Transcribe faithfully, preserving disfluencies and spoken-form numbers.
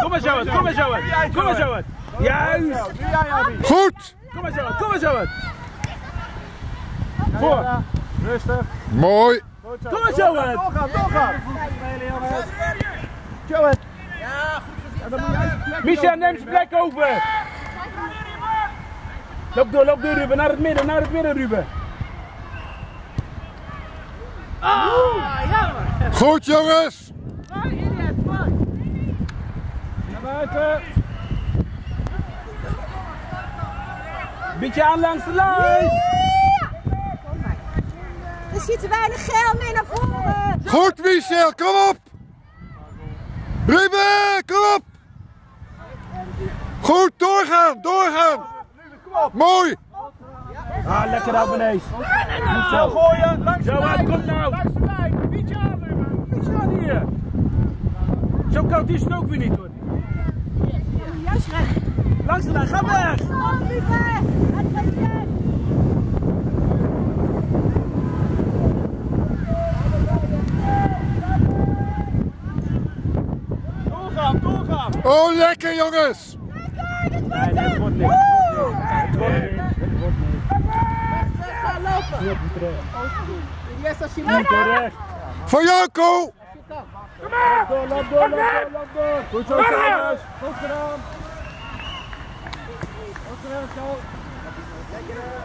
Kom maar zo, kom maar zo. Kom maar zo. Juist. Goed. Kom maar zo, kom maar zo. Voor. Rustig. Mooi. Kom maar zo. Doorgaan, doorgaan. Joet. Michel, neem zijn plek over. Loop door, loop door Ruben, naar het midden, naar het midden Ruben. Ah, jammer. Goed jongens. Naar buiten. Beetje aan langs de lijn. Er zit te weinig geld mee naar voren. Goed Michel, kom op. Ruben, kom op. Goed, doorgaan, doorgaan. Mooi. Ah, lekker daar beneden. Zo gooien. Langs de Zo, lijn. kom nou. Langs de lijn. Beetje aan, Ruben. Beetje aan hier. Zo koud is het ook weer niet hoor. Juist recht. Langs de lijn, ga weg. Oh, Ruben. Het gaat weg. Doorgaan, doorgaan. Oh lekker jongens. Nee, nee, het wordt niks. Het wordt niks. Het wordt niks. Ga lopen. Yes, als je Niet terecht. Voor Janko. Loop door, loop door, loop door, loop door. Goed zo, Thomas. Goed gedaan. Goed gedaan, zo.